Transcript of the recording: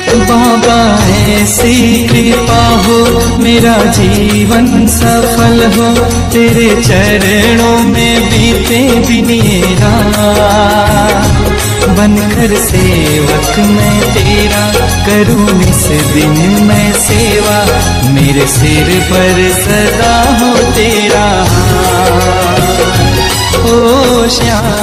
बाबा ऐसी कृपा हो, मेरा जीवन सफल हो, तेरे चरणों में बीते दिन ये रात। बनकर सेवक मैं तेरा, करूं इस दिन मैं सेवा, मेरे सिर पर सदा हो तेरा हाथ। ओ श्याम